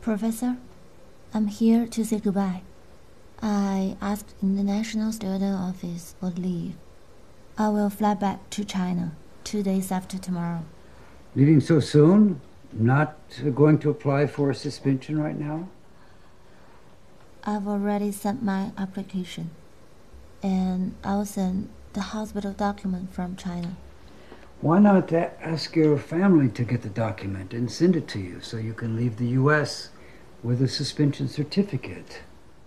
Professor, I'm here to say goodbye. I asked International Student Office for leave. I will fly back to China 2 days after tomorrow. Leaving so soon? Not going to apply for a suspension right now? I've already sent my application. And I'll send the hospital document from China. Why not ask your family to get the document and send it to you so you can leave the U.S. with a suspension certificate?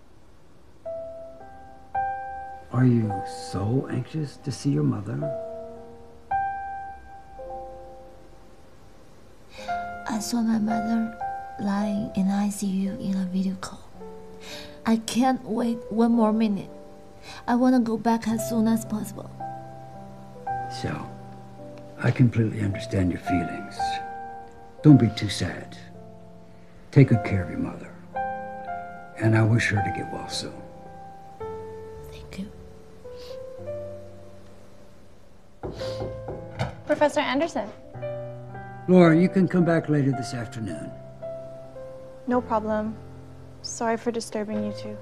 Are you so anxious to see your mother? I saw my mother lying in ICU in a video call. I can't wait 1 more minute. I want to go back as soon as possible. So, I completely understand your feelings. Don't be too sad. Take good care of your mother. And I wish her to get well soon. Thank you. Professor Anderson. Laura, you can come back later this afternoon. No problem. Sorry for disturbing you two.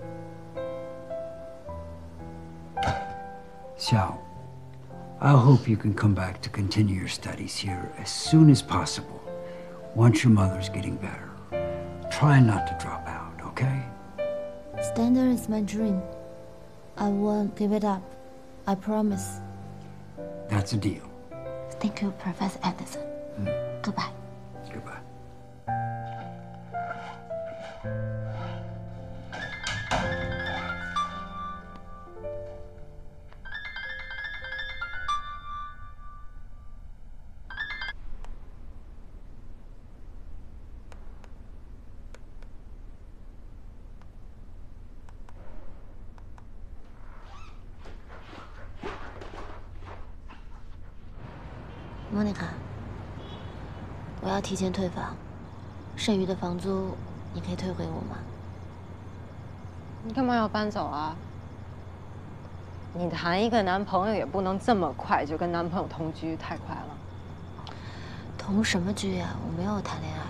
Xiao, I hope you can come back to continue your studies here as soon as possible, once your mother's getting better. Try not to drop out, okay? Standard is my dream. I won't give it up. I promise. That's a deal. Thank you, Professor Anderson. Goodbye. Goodbye. 莫妮卡，我要提前退房，剩余的房租你可以退回我吗？ 你干嘛要搬走啊？你谈一个男朋友也不能这么快就跟男朋友同居，太快了。 同什么居呀？我没有谈恋爱，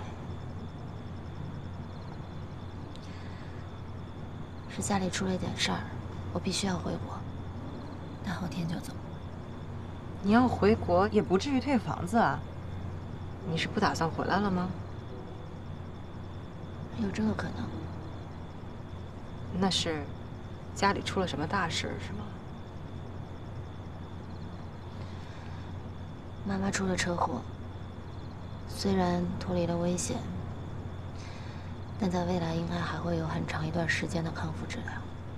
是家里出了一点事儿，我必须要回国，大后天就走。 你要回国也不至于退房子啊？你是不打算回来了吗？ 有这个可能。 那是家里出了什么大事是吗？ 妈妈出了车祸，虽然脱离了危险，但在未来应该还会有很长一段时间的康复治疗。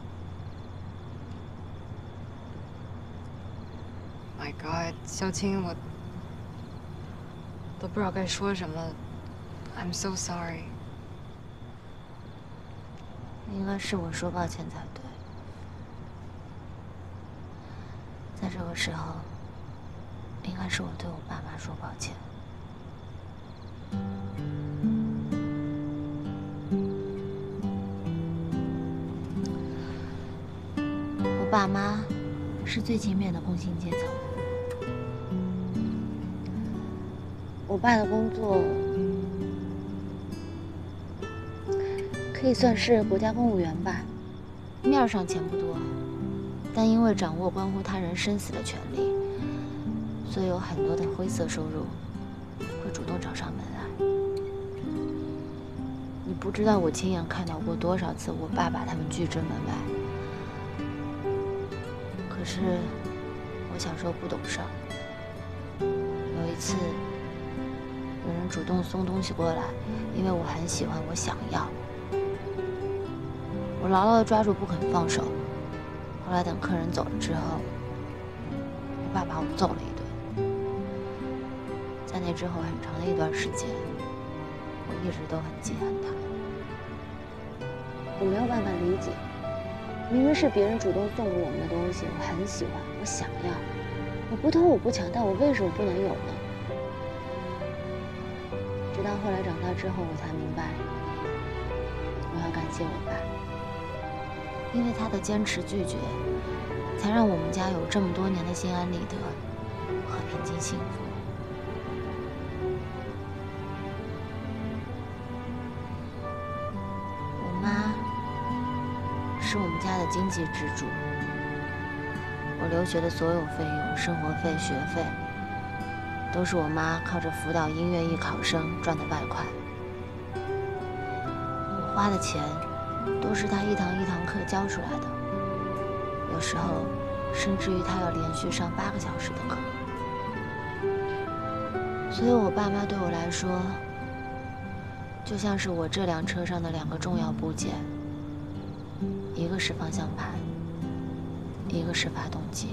My God， 萧青，我都不知道该说什么。I'm so sorry。 应该是我说抱歉才对。在这个时候，应该是我对我爸妈说抱歉。我爸妈是最勤勉的工薪阶层。我爸的工作可以算是国家公务员吧，面上钱不多，但因为掌握关乎他人生死的权利，所以有很多的灰色收入会主动找上门来。你不知道我亲眼看到过多少次我爸把他们拒之门外。可是我小时候不懂事儿，有一次有人主动送东西过来，因为我很喜欢，我想要。我牢牢地抓住不肯放手。后来等客人走了之后，我爸把我揍了一顿。在那之后很长的一段时间，我一直都很记恨他。我没有办法理解，明明是别人主动送给我们的东西，我很喜欢，我想要，我不偷我不抢，但我为什么不能有呢？直到后来长大之后，我才明白，我要感谢我爸。因为他的坚持拒绝，才让我们家有这么多年的心安理得和平静幸福。 是我们家的经济支柱。我留学的所有费用，生活费、学费，都是我妈靠着辅导音乐艺考生赚的外快。我花的钱，都是她一堂一堂课教出来的，有时候甚至于她要连续上8个小时的课。所以我爸妈对我来说，就像是我这辆车上的2个重要部件，一个是方向盘，一个是发动机。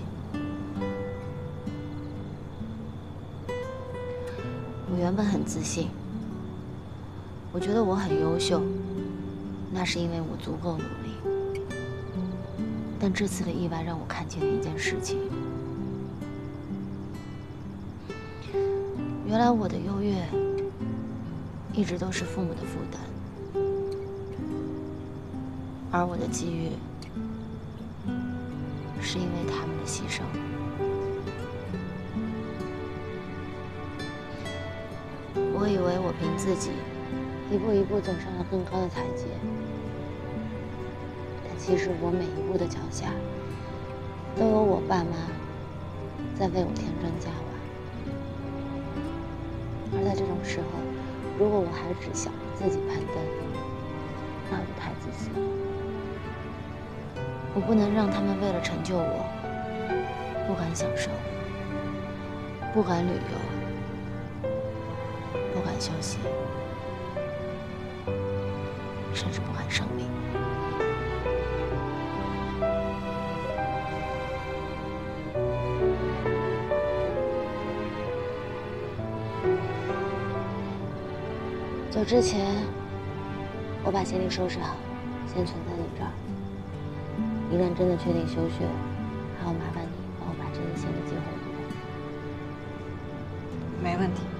我原本很自信，我觉得我很优秀，那是因为我足够努力。但这次的意外让我看清了一件事情，原来我的优越一直都是父母的负担，而我的机遇是因为他们的牺牲。我以为我凭自己一步一步走上了更高的台阶，但其实我每一步的脚下都有我爸妈在为我添砖加瓦。而在这种时候，如果我还只想着自己攀登，那我就太自私了。我不能让他们为了成就我，不敢享受，不敢旅游，不敢休息，甚至不敢生命。走之前，我把行李收拾好，先存在你这儿。一旦真的确定休学，还要麻烦你帮我把这些行李寄回国。 没问题。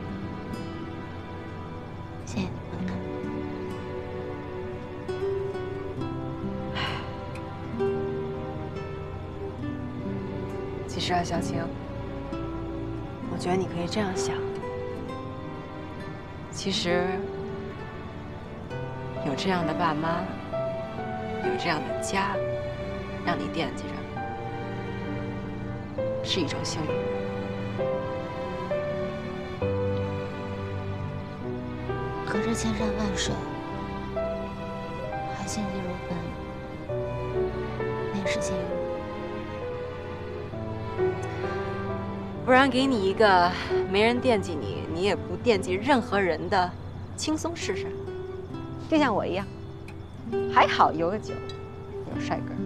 谢谢你，文凯。 其实啊，小晴，我觉得你可以这样想。其实，有这样的爸妈，有这样的家，让你惦记着，是一种幸运。 隔着千山万水，还心急如焚，那也是幸运。 不然给你一个没人惦记你，你也不惦记任何人的轻松试试，就像我一样，还好有个酒，有帅哥。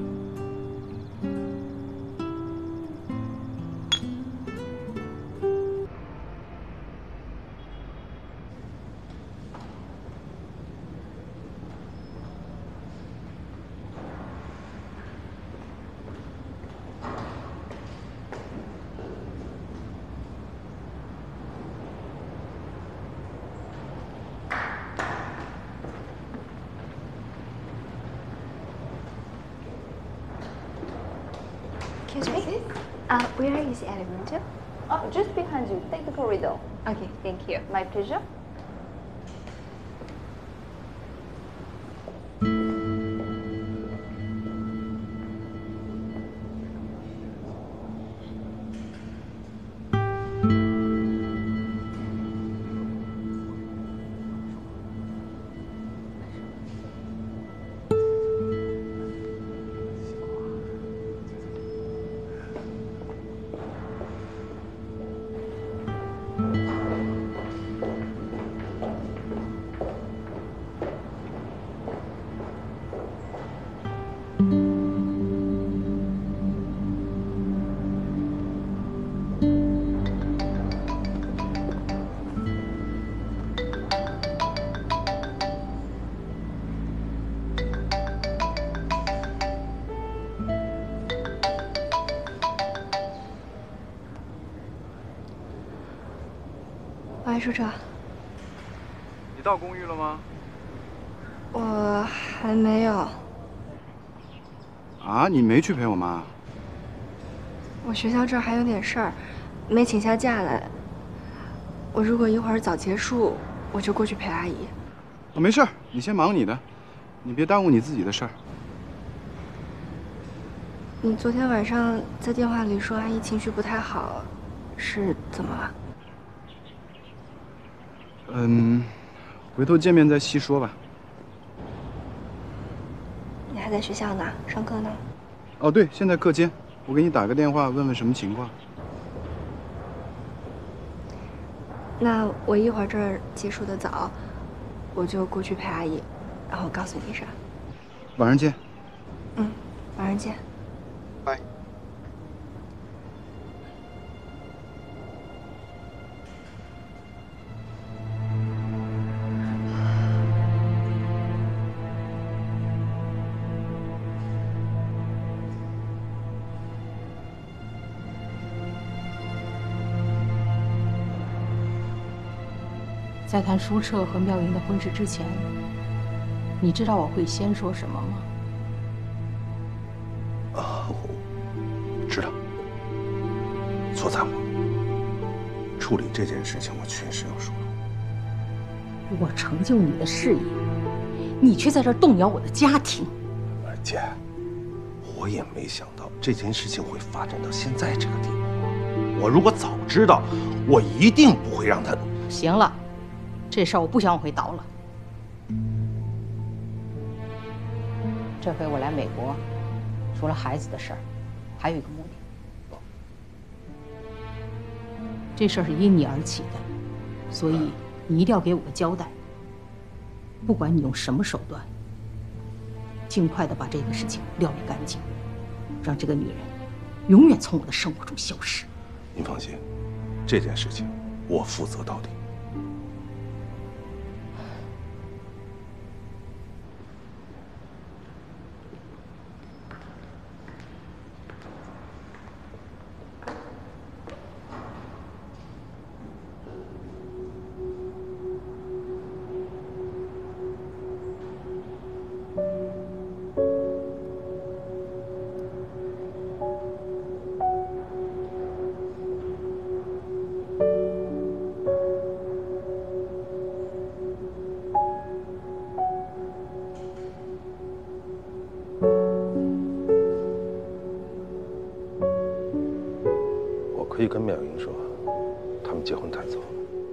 Excuse me. Where is the elevator? Oh, just behind you. Take the corridor. Okay, thank you. My pleasure. 喂，舒哲， 你到公寓了吗？ 我还没有。 啊，你没去陪我妈？ 我学校这儿还有点事儿，没请下假来。我如果一会儿早结束，我就过去陪阿姨。 没事儿，你先忙你的，你别耽误你自己的事儿。 你昨天晚上在电话里说阿姨情绪不太好，是怎么了？ 回头见面再细说吧。 你还在学校呢，上课呢？ 哦，对，现在课间，我给你打个电话，问问什么情况。 那我一会儿这儿结束的早，我就过去陪阿姨，然后告诉你啥。 晚上见。 嗯，晚上见。 拜。 在谈舒澈和妙莹的婚事之前，你知道我会先说什么吗？ 我知道，错在我处理这件事情，我确实要说。 我成就你的事业，你却在这儿动摇我的家庭。 姐，我也没想到这件事情会发展到现在这个地步。我如果早知道，我一定不会让他。 行了。这事儿我不想往回倒了。这回我来美国，除了孩子的事儿，还有一个目的。这事儿是因你而起的，所以你一定要给我个交代。不管你用什么手段，尽快的把这个事情料理干净，让这个女人永远从我的生活中消失。 您放心，这件事情我负责到底。可以跟妙莹说，他们结婚太早了。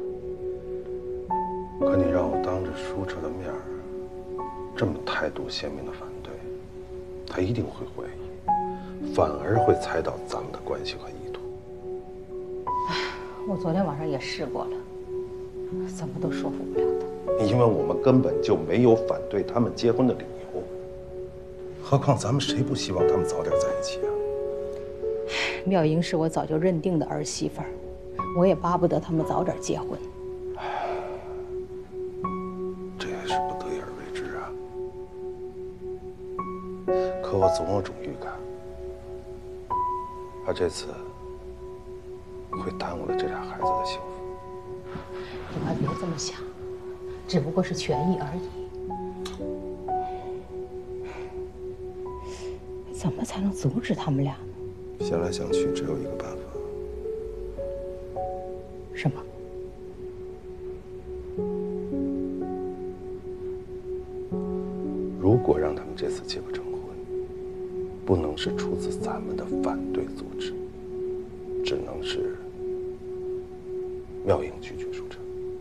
可你让我当着舒澈的面这么态度鲜明的反对，他一定会怀疑，反而会猜到咱们的关系和意图。 我昨天晚上也试过了，怎么都说服不了他。 因为我们根本就没有反对他们结婚的理由，何况咱们谁不希望他们早点在一起啊？ 妙莹是我早就认定的儿媳妇儿，我也巴不得他们早点结婚。 这也是不得已而为之啊。可我总有种预感，他这次会耽误了这俩孩子的幸福。 你可别这么想，只不过是权益而已。怎么才能阻止他们俩呢？ 想来想去，只有一个办法。 什么？ 如果让他们这次结不成婚，不能是出自咱们的反对阻止，只能是妙莹拒绝舒澈。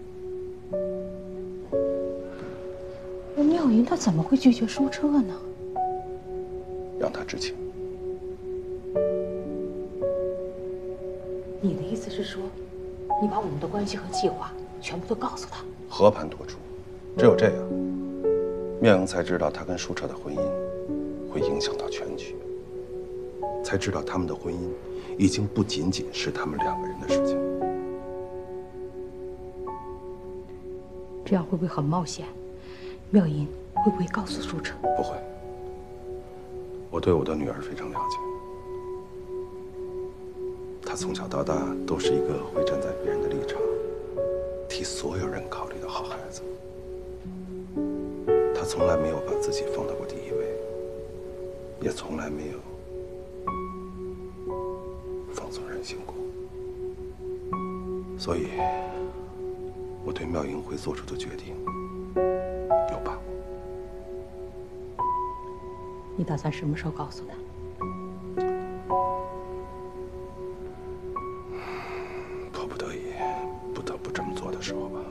那妙莹她怎么会拒绝舒澈呢？ 让他知情。 你的意思是说，你把我们的关系和计划全部都告诉他？ 和盘托出，只有这样，妙莹才知道她跟舒澈的婚姻会影响到全局，才知道他们的婚姻已经不仅仅是他们两个人的事情。 这样会不会很冒险？妙莹会不会告诉舒澈？ 不会，我对我的女儿非常了解。她从小到大都是一个会站在别人的立场，替所有人考虑的好孩子。她从来没有把自己放到过第一位，也从来没有放纵任性过。所以，我对妙莹会做出的决定有把握。 你打算什么时候告诉他？ 不得已，不得不这么做的时候吧。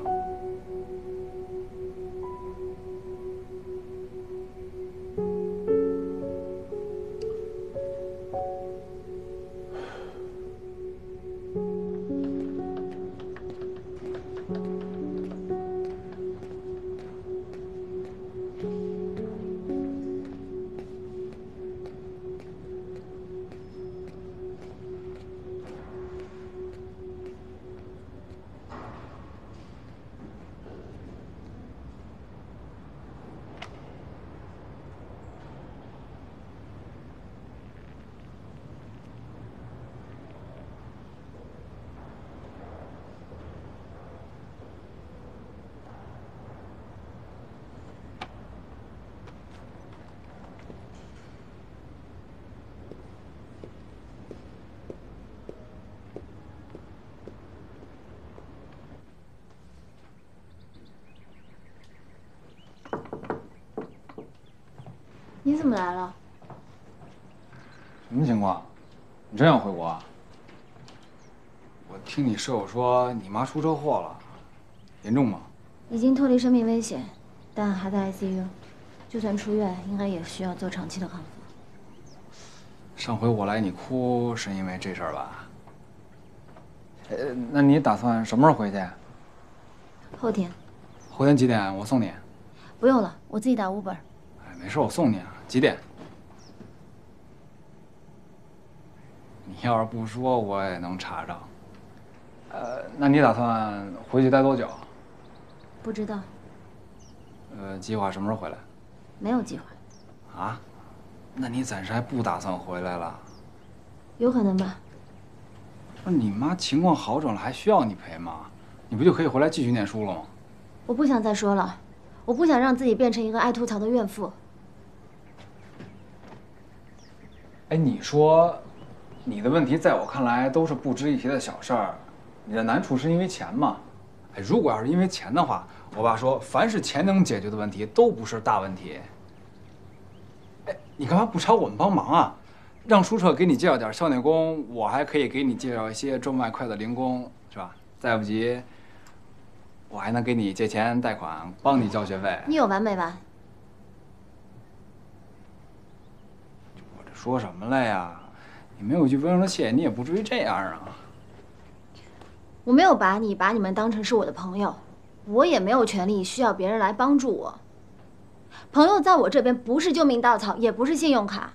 你怎么来了？ 什么情况？你真要回国啊？我听你舍友说你妈出车祸了，严重吗？ 已经脱离生命危险，但还在 ICU。就算出院，应该也需要做长期的康复。 上回我来你哭是因为这事儿吧？那你打算什么时候回去？ 后天。 后天几点？我送你。 不用了，我自己打 Uber。 哎，没事，我送你啊。几点？你要是不说，我也能查着。那你打算回去待多久？ 不知道。 计划什么时候回来？ 没有计划。 啊？那你暂时还不打算回来了？ 有可能吧。 不是你妈情况好转了，还需要你陪吗？你不就可以回来继续念书了吗？ 我不想再说了，我不想让自己变成一个爱吐槽的怨妇。 哎，你说，你的问题在我看来都是不值一提的小事儿，你的难处是因为钱吗？哎，如果要是因为钱的话，我爸说，凡是钱能解决的问题都不是大问题。哎，你干嘛不找我们帮忙啊？让舒澈给你介绍点校内工，我还可以给你介绍一些赚外快的零工，是吧？再不济，我还能给你借钱贷款，帮你交学费。 你有完没完？ 我这说什么了呀？你没有一句温柔的谢，你也不至于这样啊。 我没有把你们当成是我的朋友，我也没有权利需要别人来帮助我。朋友在我这边不是救命稻草，也不是信用卡。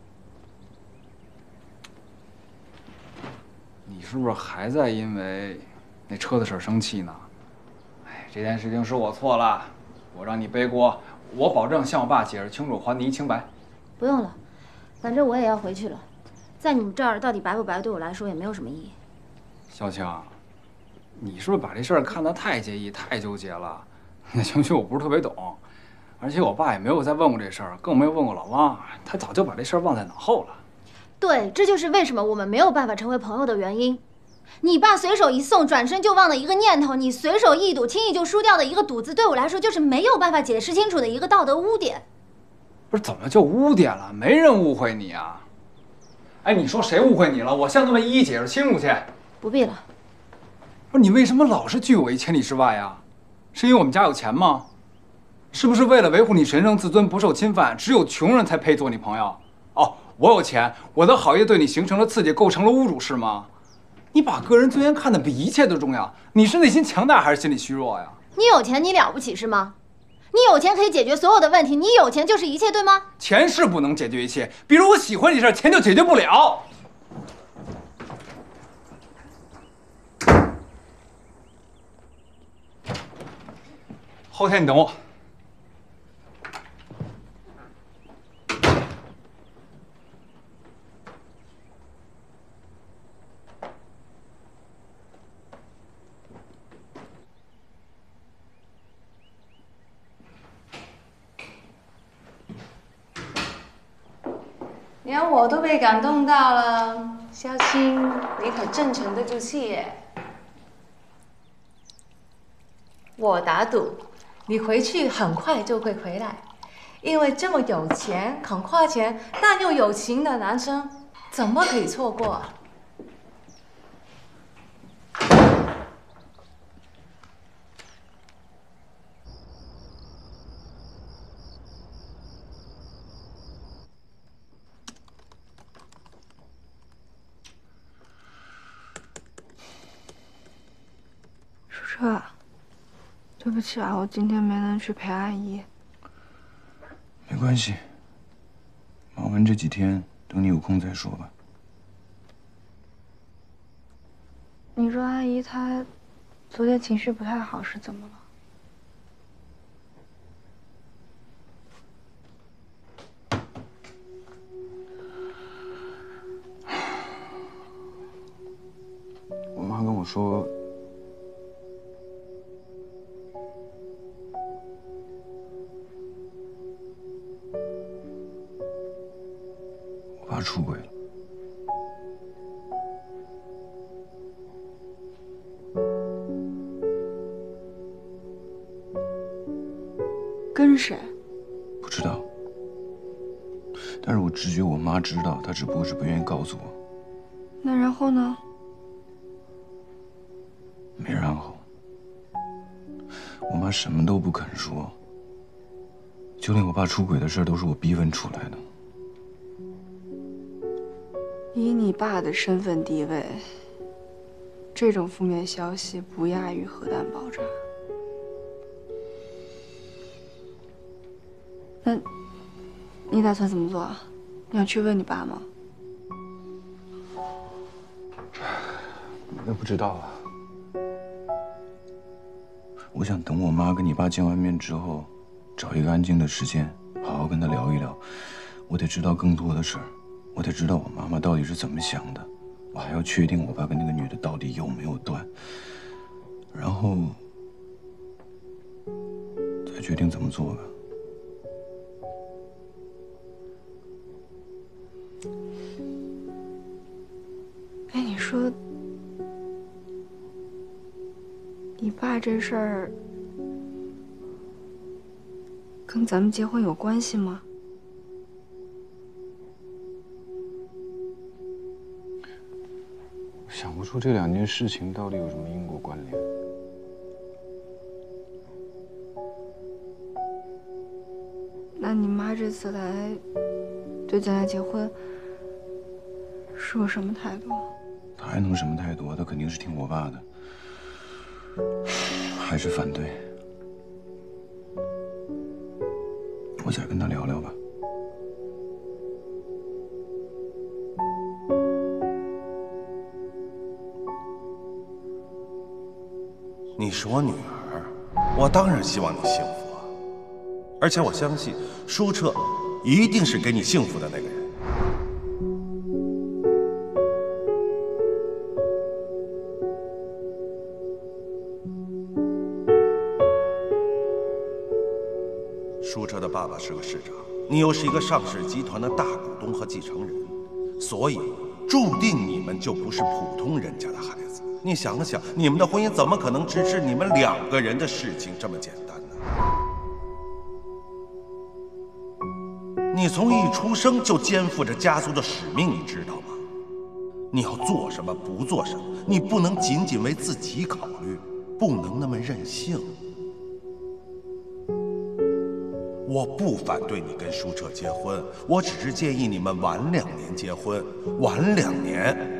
你是不是还在因为那车的事儿生气呢？哎，这件事情是我错了，我让你背锅，我保证向我爸解释清楚，还你一清白。 不用了，反正我也要回去了，在你们这儿到底白不白，对我来说也没有什么意义。 小青，你是不是把这事儿看得太介意、太纠结了？你的情绪我不是特别懂，而且我爸也没有再问过这事儿，更没有问过老汪，他早就把这事儿忘在脑后了。 对，这就是为什么我们没有办法成为朋友的原因。你爸随手一送，转身就忘的一个念头，你随手一赌，轻易就输掉的一个赌字，对我来说就是没有办法解释清楚的一个道德污点。 不是，怎么就污点了？没人误会你啊！哎，你说谁误会你了？我向他们一一解释清楚去。 不必了。 不是，你为什么老是拒我于千里之外呀？是因为我们家有钱吗？是不是为了维护你神圣自尊不受侵犯，只有穷人才配做你朋友？哦，我有钱，我的好意对你形成了刺激，构成了侮辱，是吗？你把个人尊严看得比一切都重要，你是内心强大还是心理虚弱呀？ 你有钱，你了不起是吗？你有钱可以解决所有的问题，你有钱就是一切，对吗？ 钱是不能解决一切，比如我喜欢这事儿，钱就解决不了。后天你等我。 连我都被感动到了，萧青，你可真沉得住气耶！我打赌，你回去很快就会回来，因为这么有钱、肯花钱但又有情的男生，怎么可以错过啊？ 彻，对不起啊，我今天没能去陪阿姨。 没关系，忙完这几天，等你有空再说吧。 你说阿姨她昨天情绪不太好，是怎么了？ 我妈跟我说，我爸出轨了。 跟谁？ 不知道，但是我直觉我妈知道，她只不过是不愿意告诉我。 那然后呢？ 没然后，我妈什么都不肯说，就连我爸出轨的事都是我逼问出来的。 以你爸的身份地位，这种负面消息不亚于核弹爆炸。那，你打算怎么做啊？你要去问你爸吗？ 那不知道啊。我想等我妈跟你爸见完面之后，找一个安静的时间，好好跟她聊一聊。我得知道更多的事儿，我得知道我妈妈到底是怎么想的，我还要确定我爸跟那个女的到底有没有断，然后再决定怎么做吧。 哎，你说，你爸这事儿跟咱们结婚有关系吗？ 想不出这两件事情到底有什么因果关联。 那你妈这次来对咱俩结婚是有什么态度？ 她还能什么态度？她肯定是听我爸的，还是反对。我再跟她聊聊吧。 你是我女儿，我当然希望你幸福啊！而且我相信舒澈一定是给你幸福的那个人。舒澈的爸爸是个市长，你又是一个上市集团的大股东和继承人，所以注定你们就不是普通人家的孩子。你想想，你们的婚姻怎么可能只是你们两个人的事情这么简单呢？你从一出生就肩负着家族的使命，你知道吗？你要做什么，不做什么，你不能仅仅为自己考虑，不能那么任性。我不反对你跟舒澈结婚，我只是建议你们晚2年结婚，晚2年。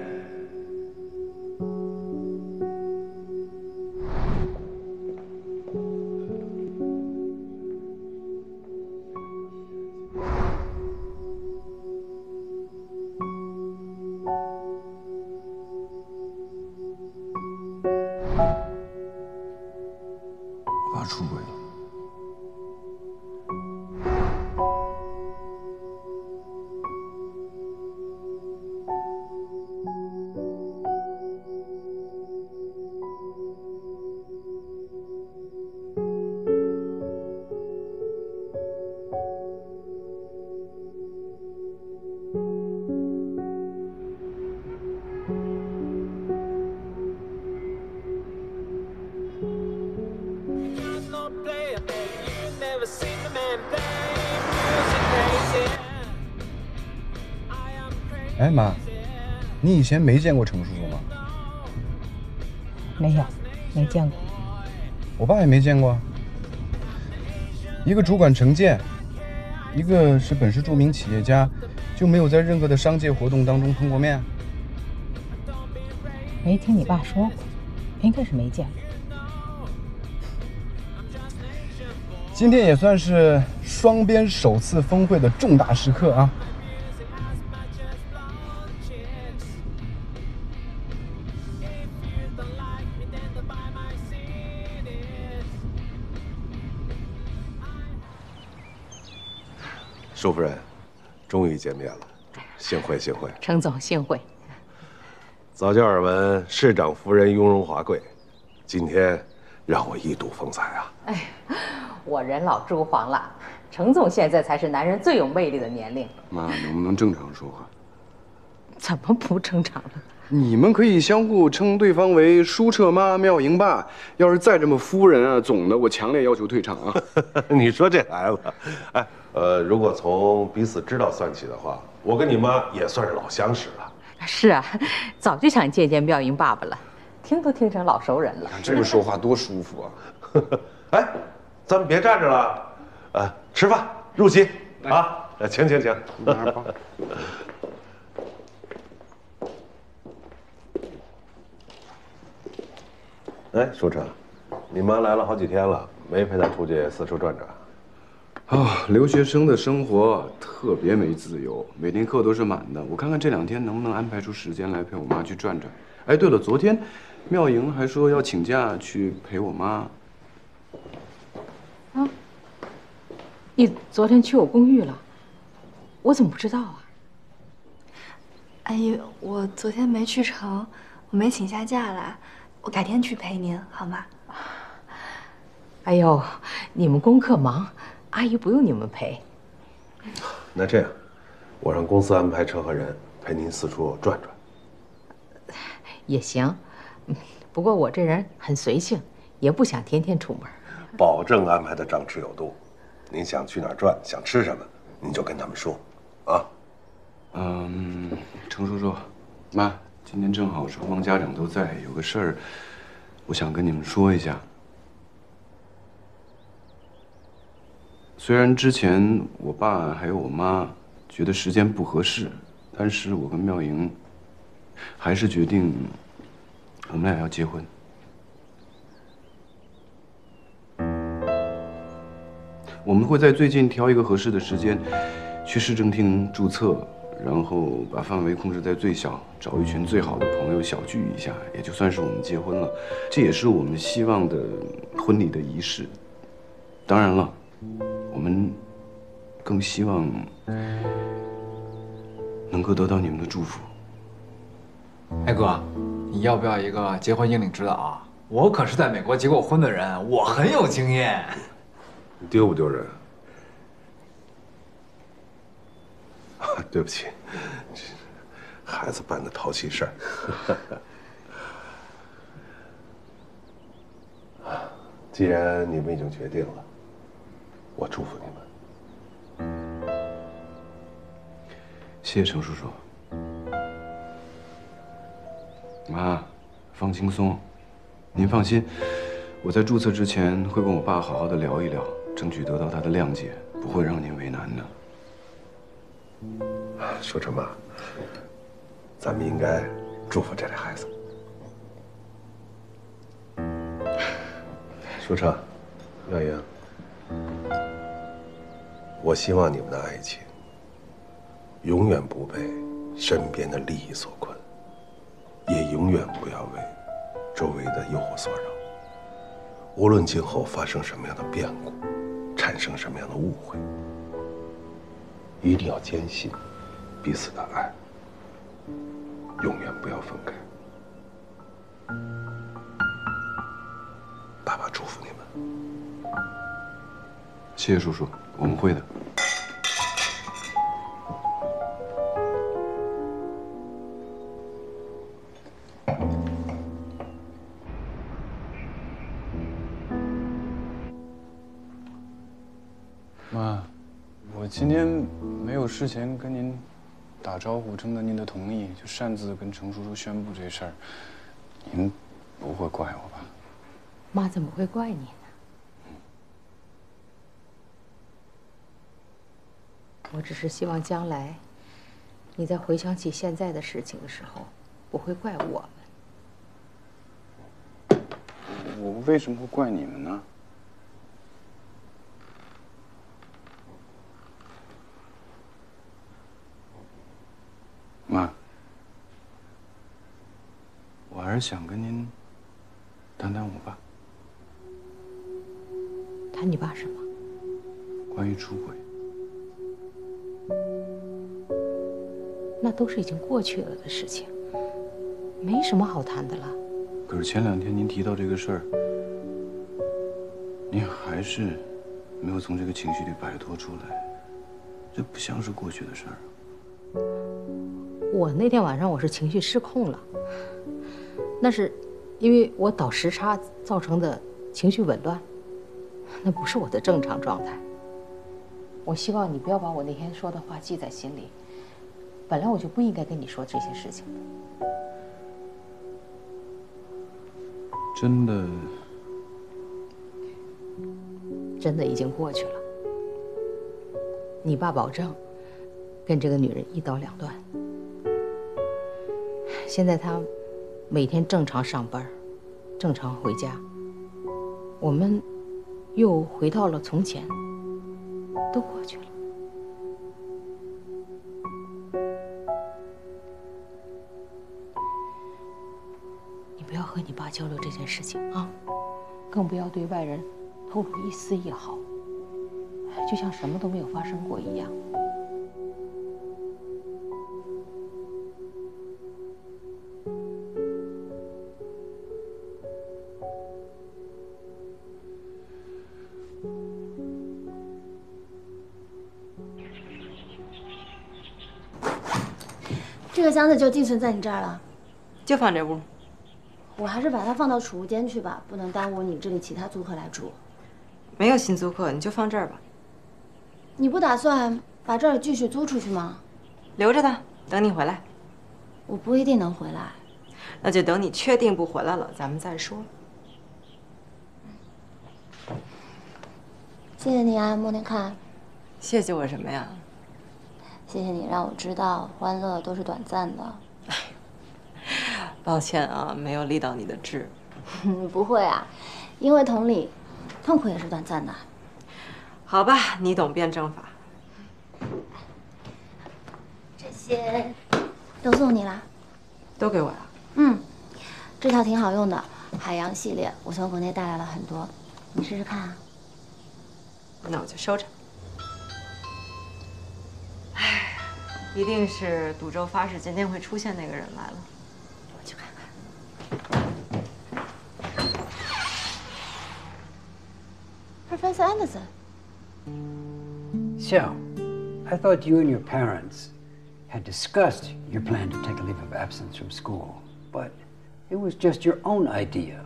我爸出轨了。 哎妈，你以前没见过程叔叔吗？ 没有，没见过。 我爸也没见过。一个主管城建，一个是本市著名企业家，就没有在任何的商界活动当中碰过面？ 没听你爸说过，应该是没见过。 今天也算是双边首次峰会的重大时刻啊！ 舒夫人，终于见面了，幸会幸会。 程总幸会。 早就耳闻市长夫人雍容华贵，今天让我一睹风采啊！ 哎，我人老珠黄了，程总现在才是男人最有魅力的年龄。 妈，能不能正常说话？ 怎么不正常了？ 你们可以相互称对方为舒澈妈、妙莹爸。要是再这么夫人啊、总的，我强烈要求退场啊！ 你说这孩子，哎，如果从彼此知道算起的话，我跟你妈也算是老相识了。 是啊，早就想见见妙莹爸爸了，听都听成老熟人了。 这么说话多舒服啊！ 哎，咱们别站着了，吃饭入席啊！请。拿着包。哎，舒澈，你妈来了好几天了，没陪她出去四处转转。 留学生的生活特别没自由，每天课都是满的。我看看这2天能不能安排出时间来陪我妈去转转。哎，对了，昨天妙莹还说要请假去陪我妈。 啊？你昨天去我公寓了？我怎么不知道啊？ 阿姨，我昨天没去成，我没请下假来，我改天去陪您，好吗？ 哎呦，你们功课忙，阿姨不用你们陪。 那这样，我让公司安排车和人陪您四处转转。 也行，不过我这人很随性，也不想天天出门。 保证安排的张弛有度。您想去哪儿转，想吃什么，您就跟他们说，啊。 程叔叔，妈，今天正好双方家长都在，有个事儿，我想跟你们说一下。虽然之前我爸还有我妈觉得时间不合适，但是我跟妙莹还是决定我们俩要结婚。我们会在最近挑一个合适的时间，去市政厅注册，然后把范围控制在最小，找一群最好的朋友小聚一下，也就算是我们结婚了。这也是我们希望的婚礼的仪式。当然了，我们更希望能够得到你们的祝福。 哎哥，你要不要一个结婚英领指导啊？我可是在美国结过婚的人，我很有经验。 你丢不丢人？对不起，这孩子办的淘气事儿。既然你们已经决定了，我祝福你们。 谢谢程叔叔。妈，放轻松，您放心，我在注册之前会跟我爸好好的聊一聊，争取得到他的谅解，不会让您为难的。 舒澈妈，咱们应该祝福这类孩子。舒澈，妙莹，我希望你们的爱情永远不被身边的利益所困，也永远不要为周围的诱惑所扰。无论今后发生什么样的变故，产生什么样的误会，一定要坚信彼此的爱，永远不要分开。爸爸祝福你们。 谢谢叔叔，我们会的。妈，我今天没有事前跟您打招呼，征得您的同意，就擅自跟程叔叔宣布这事儿，您不会怪我吧？ 妈怎么会怪你呢？我只是希望将来你在回想起现在的事情的时候，不会怪我们。 我为什么会怪你们呢？ 是想跟您谈谈我爸。 谈你爸什么？ 关于出轨。 那都是已经过去了的事情，没什么好谈的了。 可是前2天您提到这个事儿，您还是没有从这个情绪里摆脱出来，这不像是过去的事儿。 我那天晚上我是情绪失控了，那是因为我倒时差造成的情绪紊乱，那不是我的正常状态。我希望你不要把我那天说的话记在心里，本来我就不应该跟你说这些事情的。真的已经过去了。你爸保证跟这个女人一刀两断。现在他每天正常上班，正常回家，我们又回到了从前，都过去了。你不要和你爸交流这件事情啊，更不要对外人透露一丝一毫，就像什么都没有发生过一样。 这个箱子就寄存在你这儿了， 就放这屋。 我还是把它放到储物间去吧，不能耽误你这里其他租客来住。 没有新租客，你就放这儿吧。 你不打算把这儿继续租出去吗？ 留着它，等你回来。 我不一定能回来。 那就等你确定不回来了，咱们再说。 谢谢你啊，莫念看。 谢谢我什么呀？ 谢谢你让我知道，欢乐都是短暂的。 抱歉啊，没有立到你的志。 不会啊，因为同理，痛苦也是短暂的。 好吧，你懂辩证法。 这些都送你啦。 都给我呀？ 嗯，这套挺好用的，海洋系列，我从国内带来了很多，你试试看啊。 那我就收着。唉，一定是赌咒发誓今天会出现那个人来了，我去看看。 Professor Anderson. So, I thought you and your parents had discussed your plan to take a leave of absence from school, but it was just your own idea.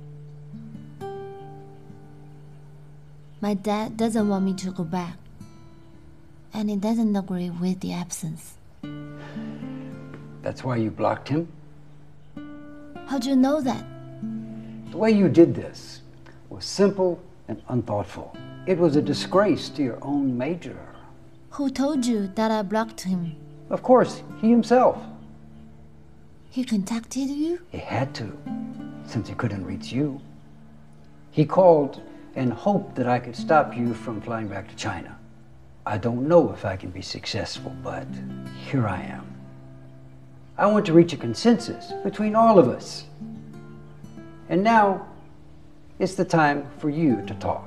My dad doesn't want me to go back, and he doesn't agree with the absence. That's why you blocked him? How do you know that? The way you did this was simple and unthoughtful. It was a disgrace to your own major. Who told you that I blocked him? Of course, he himself. He contacted you? He had to, since he couldn't reach you. He called and hoped that I could stop you from flying back to China. I don't know if I can be successful, but here I am. I want to reach a consensus between all of us. And now, it's the time for you to talk.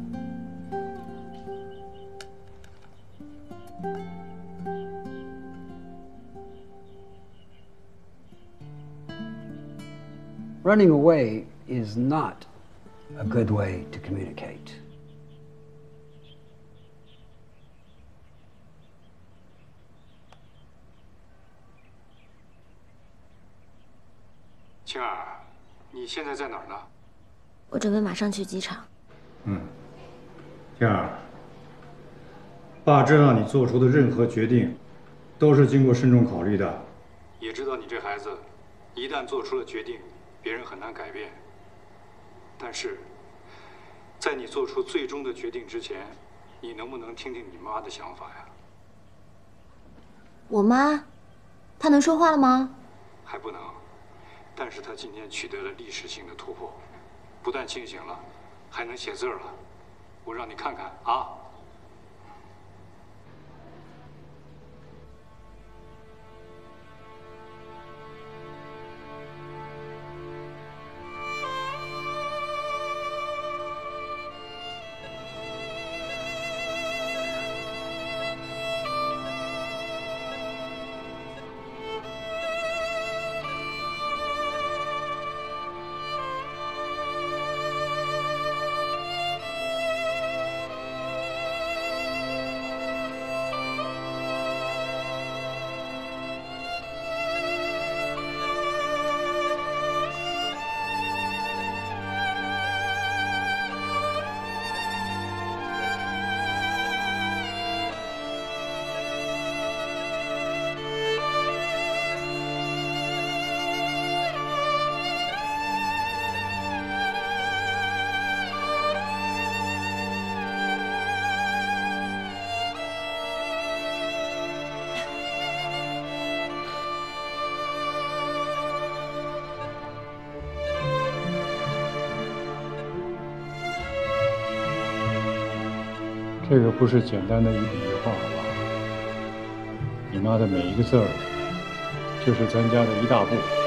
Running away is not a good way to communicate. 青儿，你现在在哪儿呢？ 我准备马上去机场。 青儿，爸知道你做出的任何决定，都是经过慎重考虑的，也知道你这孩子，一旦做出了决定，别人很难改变。但是，在你做出最终的决定之前，你能不能听听你妈的想法呀？ 我妈，她能说话了吗？ 还不能，但是她今天取得了历史性的突破，不但清醒了，还能写字了。我让你看看啊。 这个不是简单的一笔一画吧？你妈的每一个字儿，就是咱家的一大步。